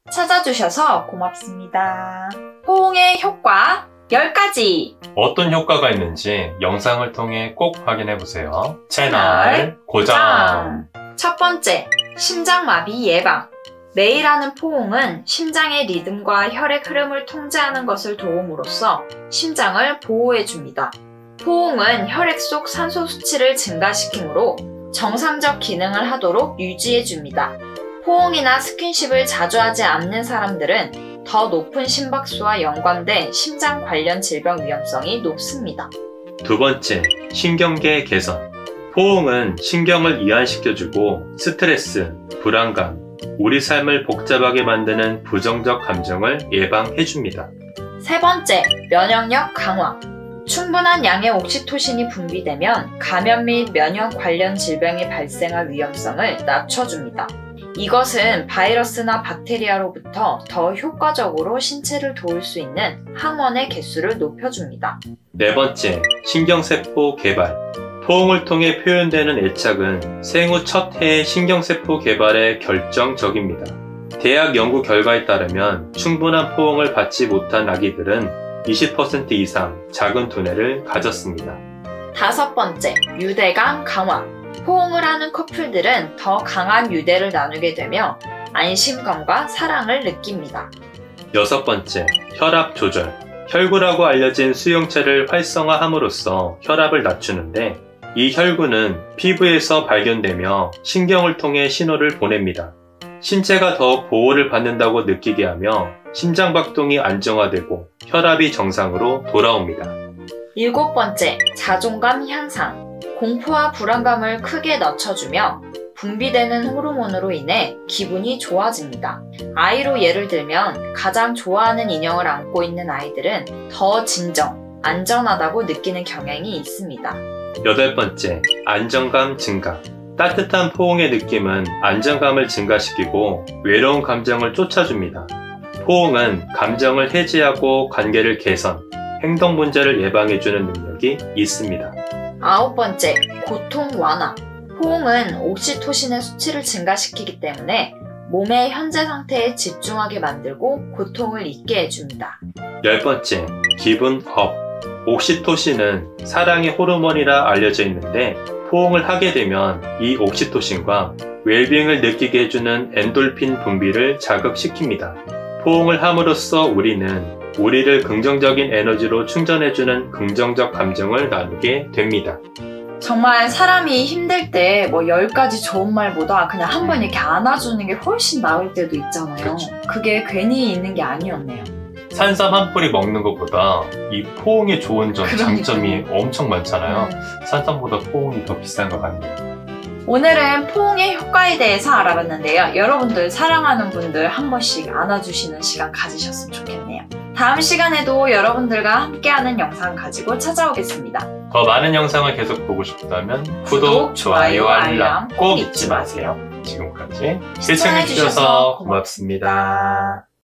찾아주셔서 고맙습니다. 포옹의 효과 10가지! 어떤 효과가 있는지 영상을 통해 꼭 확인해보세요. 채널 고정! 첫 번째, 심장마비 예방. 매일 하는 포옹은 심장의 리듬과 혈액 흐름을 통제하는 것을 도움으로써 심장을 보호해줍니다. 포옹은 혈액 속 산소 수치를 증가시키므로 정상적 기능을 하도록 유지해줍니다. 포옹이나 스킨십을 자주 하지 않는 사람들은 더 높은 심박수와 연관된 심장 관련 질병 위험성이 높습니다. 두 번째, 신경계 개선. 포옹은 신경을 이완시켜주고 스트레스, 불안감, 우리 삶을 복잡하게 만드는 부정적 감정을 예방해줍니다. 세 번째, 면역력 강화. 충분한 양의 옥시토신이 분비되면 감염 및 면역 관련 질병이 발생할 위험성을 낮춰줍니다. 이것은 바이러스나 박테리아로부터 더 효과적으로 신체를 도울 수 있는 항원의 개수를 높여줍니다. 네 번째, 신경세포 개발. 포옹을 통해 표현되는 애착은 생후 첫 해의 신경세포 개발에 결정적입니다. 대학 연구 결과에 따르면 충분한 포옹을 받지 못한 아기들은 20% 이상 작은 두뇌를 가졌습니다. 다섯 번째, 유대감 강화. 포옹을 하는 커플들은 더 강한 유대를 나누게 되며 안심감과 사랑을 느낍니다. 여섯 번째, 혈압 조절. 혈구라고 알려진 수용체를 활성화함으로써 혈압을 낮추는데 이 혈구는 피부에서 발견되며 신경을 통해 신호를 보냅니다. 신체가 더욱 보호를 받는다고 느끼게 하며 심장박동이 안정화되고 혈압이 정상으로 돌아옵니다. 일곱 번째, 자존감 향상. 공포와 불안감을 크게 낮춰주며 분비되는 호르몬으로 인해 기분이 좋아집니다. 아이로 예를 들면 가장 좋아하는 인형을 안고 있는 아이들은 더 진정, 안전하다고 느끼는 경향이 있습니다. 여덟 번째, 안정감 증가. 따뜻한 포옹의 느낌은 안정감을 증가시키고 외로운 감정을 쫓아줍니다. 포옹은 감정을 해지하고 관계를 개선, 행동 문제를 예방해주는 능력이 있습니다. 아홉 번째, 고통 완화. 포옹은 옥시토신의 수치를 증가시키기 때문에 몸의 현재 상태에 집중하게 만들고 고통을 잊게 해줍니다. 열 번째, 기분 업. 옥시토신은 사랑의 호르몬이라 알려져 있는데 포옹을 하게 되면 이 옥시토신과 웰빙을 느끼게 해주는 엔돌핀 분비를 자극시킵니다. 포옹을 함으로써 우리를 긍정적인 에너지로 충전해주는 긍정적 감정을 나누게 됩니다. 정말 사람이 힘들 때 10가지 좋은 말보다 그냥 한 번 이렇게 안아주는 게 훨씬 나을 때도 있잖아요. 그렇죠. 그게 괜히 있는 게 아니었네요. 산삼 한 뿌리 먹는 것보다 이 포옹의 좋은 장점이 엄청 많잖아요. 산삼보다 포옹이 더 비싼 것 같네요. 오늘은 포옹의 효과에 대해서 알아봤는데요. 여러분들 사랑하는 분들 한 번씩 안아주시는 시간 가지셨으면 좋겠네요. 다음 시간에도 여러분들과 함께하는 영상 가지고 찾아오겠습니다. 더 많은 영상을 계속 보고 싶다면 구독, 좋아요, 알람 꼭 잊지 마세요. 지금까지 시청해주셔서 고맙습니다.